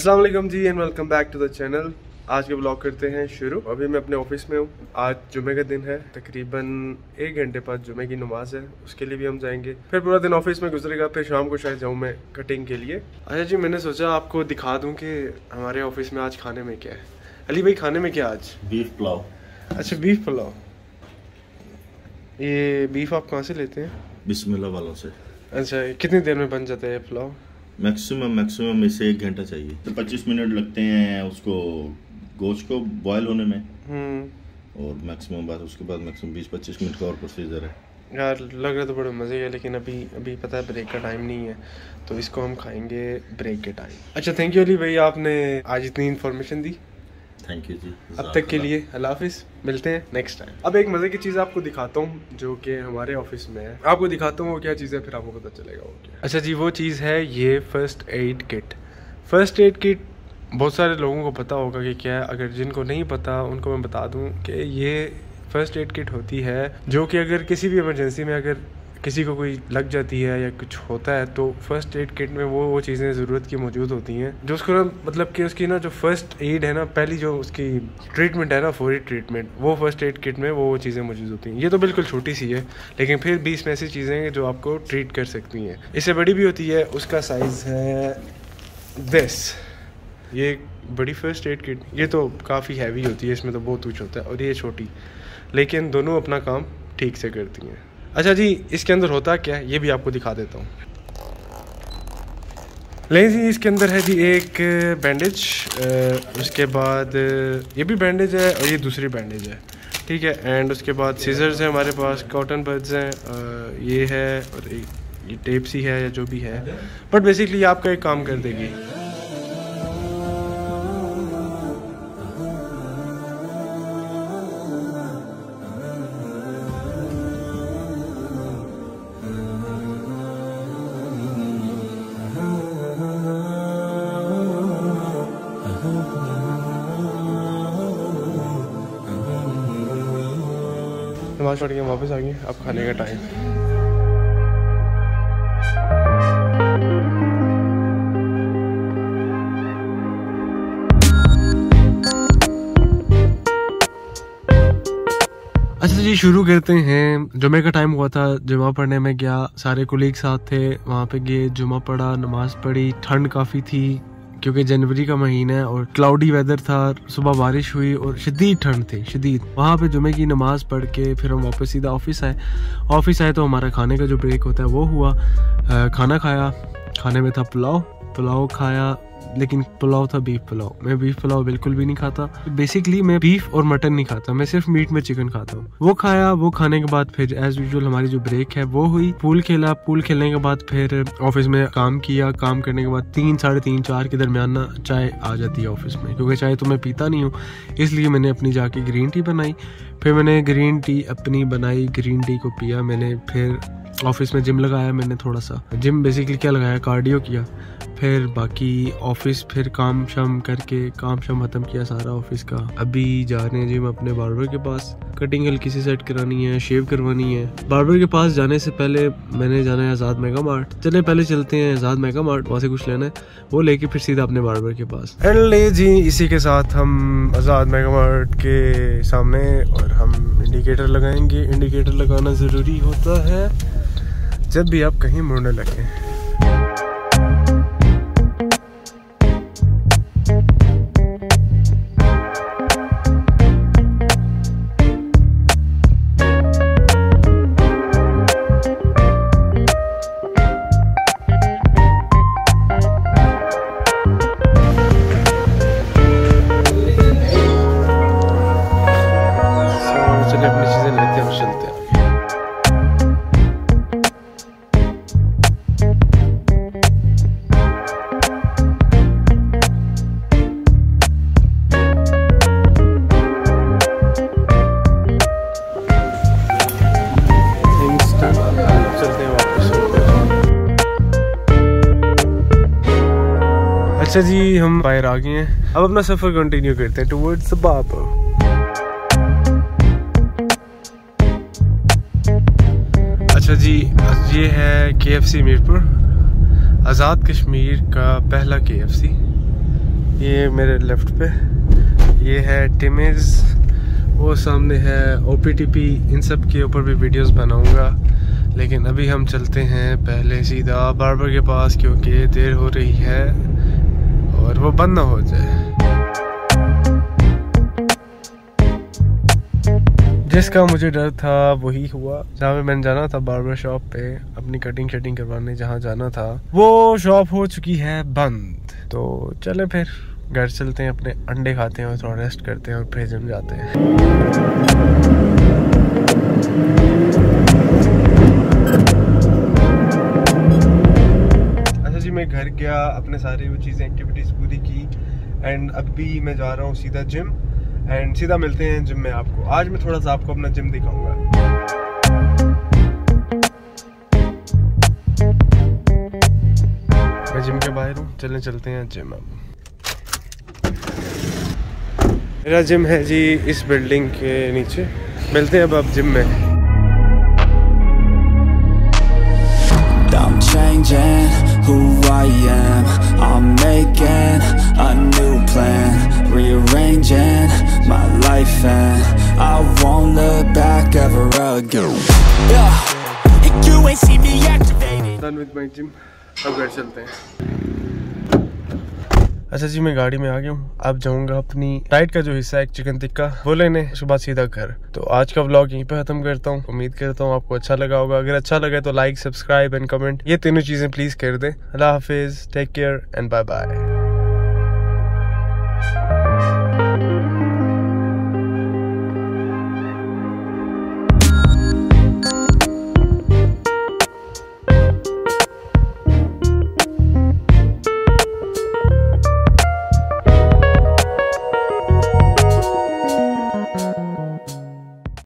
अस्सलाम वालेकुम जी and welcome back to the channel. आज के ब्लॉग करते हैं शुरू। अभी मैं अपने ऑफिस में हूँ। आज जुमे का दिन है, तकरीबन 1 घंटे बाद जुमे की नमाज है, उसके लिए भी हम जाएंगे। फिर पूरा दिन ऑफिस में गुजरेगा, फिर शाम को शायद जाऊँ मैं कटिंग के लिए। अच्छा जी, मैंने सोचा आपको दिखा दूँ कि हमारे ऑफिस में आज खाने में क्या है। अली भाई, खाने में क्या आज? बीफ पुलाव। अच्छा, बीफ पुलाव। ये बीफ आप कहाँ से लेते हैं? बिस्मिल्लाह वालों से। अच्छा, कितनी देर में बन जाता है पुलाव? मैक्सिमम इसे 1 घंटा चाहिए, तो 25 मिनट लगते हैं उसको गोश्त को बॉयल होने में। और मैक्सिमम बाद उसके बाद मैक्सिमम 20-25 मिनट का और प्रोसीजर है। यार लग रहा तो बड़े मज़े है, लेकिन अभी पता है ब्रेक का टाइम नहीं है, तो इसको हम खाएंगे ब्रेक के टाइम। अच्छा, थैंक यू अली भाई, आपने आज इतनी इन्फॉर्मेशन दी। थैंक यू जी। अब तक के लिए अल्लाह हाफिज़, मिलते हैं नेक्स्ट टाइम। अब एक मज़े की चीज़ आपको दिखाता हूँ जो कि हमारे ऑफिस में है। आपको दिखाता हूँ वो क्या चीज़ है, फिर आपको पता चलेगा वो क्या। अच्छा जी, वो चीज़ है ये first aid kit. First aid kit बहुत सारे लोगों को पता होगा कि क्या है। अगर जिनको नहीं पता उनको मैं बता दूँ कि ये फर्स्ट एड किट होती है जो कि अगर किसी भी इमरजेंसी में अगर किसी को कोई लग जाती है या कुछ होता है तो फर्स्ट एड किट में वो चीज़ें ज़रूरत की मौजूद होती हैं, जो उसको ना मतलब कि उसकी ना जो फर्स्ट एड है ना, पहली जो उसकी ट्रीटमेंट है ना, फौरी ट्रीटमेंट, वो फर्स्ट एड किट में वो चीज़ें मौजूद होती हैं। ये तो बिल्कुल छोटी सी है, लेकिन फिर 20 में ऐसी चीज़ें हैं जो आपको ट्रीट कर सकती हैं। इससे बड़ी भी होती है, उसका साइज़ है दिस। ये बड़ी फर्स्ट एड किट, ये तो काफ़ी हैवी होती है, इसमें तो बहुत कुछ होता है, और ये छोटी, लेकिन दोनों अपना काम ठीक से करती हैं। अच्छा जी, इसके अंदर होता क्या है ये भी आपको दिखा देता हूँ। लेकिन जी इसके अंदर है जी एक बैंडेज, उसके बाद ये भी बैंडेज है और ये दूसरी बैंडेज है, ठीक है। एंड उसके बाद सीजर्स है हमारे पास, कॉटन बड्स हैं, ये है, और ये टेप सी है या जो भी है, बट बेसिकली आपका एक काम कर देगी। नमाज पढ़ के वापस आ गए, अब खाने का टाइम। अच्छा जी, शुरू करते हैं। जुमे का टाइम हुआ था, जुमा पढ़ने में गया, सारे कुलीग साथ थे, वहाँ पे गए, जुमा पढ़ा, नमाज पढ़ी। ठंड काफ़ी थी क्योंकि जनवरी का महीना है और क्लाउडी वेदर था, सुबह बारिश हुई और शदीद ठंड थी, शदीद। वहाँ पे जुमे की नमाज पढ़ के फिर हम वापस सीधा ऑफिस आए तो हमारा खाने का जो ब्रेक होता है वो हुआ। खाना खाया, खाने में था पुलाव खाया, लेकिन पुलाव था बीफ पुलाव। मैं बीफ पुलाव बिल्कुल भी नहीं खाता। बेसिकली मैं बीफ और मटन नहीं खाता, मैं सिर्फ मीट में चिकन खाता हूँ। वो खाया, वो खाने के बाद फिर एज यूजुअल हमारी जो ब्रेक है वो हुई। पूल खेला, पूल खेलने के बाद फिर ऑफिस में काम किया। काम करने के बाद 3, साढ़े 3, 4 के दरमियान ना चाय आ जाती है ऑफिस में, क्योंकि चाय तो मैं पीता नहीं हूँ, इसलिए मैंने अपनी जाके ग्रीन टी बनाई। फिर मैंने ग्रीन टी अपनी बनाई, ग्रीन टी को पिया मैंने। फिर ऑफिस में जिम लगाया मैंने, थोड़ा सा जिम बेसिकली क्या लगाया, कार्डियो किया। फिर बाकी ऑफिस, फिर काम शाम करके काम शाम खत्म किया सारा ऑफिस का। अभी जा रहे हैं जिम अपने बार्बर के पास, कटिंग हल्की सी सेट करानी है, शेव करवानी है। बार्बर के पास जाने से पहले मैंने जाना है आज़ाद मेगा मार्ट। चले पहले चलते हैं आज़ाद मेगा मार्ट, वहाँ से कुछ लेना है, वो लेके फिर सीधा अपने बार्बर के पास। ले जी, इसी के साथ हम आज़ाद मेगा मार्ट के सामने, और हम इंडिकेटर लगाएंगे। इंडिकेटर लगाना ज़रूरी होता है जब भी आप कहीं मुड़ने लगे। चलिए अपनी चीजें लेते हैं, चलते हैं। अच्छा जी, हम बाहर आ गए हैं, अब अपना सफर कंटिन्यू करते हैं टुवर्ड्स द बार्बर। अच्छा जी, ये है KFC मीरपुर, आज़ाद कश्मीर का पहला KFC। ये मेरे लेफ्ट पे ये है टिमिज, वो सामने है OPTP। इन सब के ऊपर भी वीडियोस बनाऊंगा, लेकिन अभी हम चलते हैं पहले सीधा बार्बर के पास, क्योंकि देर हो रही है और वो बंद ना हो जाए। जिसका मुझे डर था वही हुआ। जहाँ पे मैंने जाना था बार्बर शॉप पे अपनी कटिंग शटिंग करवाने, जहाँ जाना था वो शॉप हो चुकी है बंद। तो चले फिर घर चलते हैं, अपने अंडे खाते हैं और थोड़ा रेस्ट करते हैं और फिर जिम जाते हैं। अच्छा जी, मैं घर गया, अपने सारी वो चीज़ें एक्टिविटीज़ पूरी की एंड अभी मैं जा रहा हूँ सीधा जिम एंड सीधा मिलते हैं जिम में आपको। आज मैं थोड़ा सा आपको अपना जिम दिखाऊंगा। मैं जिम के बाहर हूँ, चलते हैं जिम। अब मेरा जिम है जी इस बिल्डिंग के नीचे। मिलते हैं अब जिम में। I'm changing who I am, I'm making a new plan, rearranging my life and I won't look back ever again. And you ain't see me activated. Done with my gym. अब घर चलते हैं। अच्छा जी, मैं गाड़ी में आ गया हूँ। अब जाऊंगा अपनी डाइट का जो हिस्सा है चिकन टिक्का वो लेने, उसके बाद सीधा घर। तो आज का व्लॉग यहीं पे खत्म करता हूँ। उम्मीद करता हूँ आपको अच्छा लगा होगा। अगर अच्छा लगे तो लाइक, सब्सक्राइब एंड कमेंट, ये तीनों चीजें प्लीज कर दें। अल्लाह हाफिज, take care and bye bye.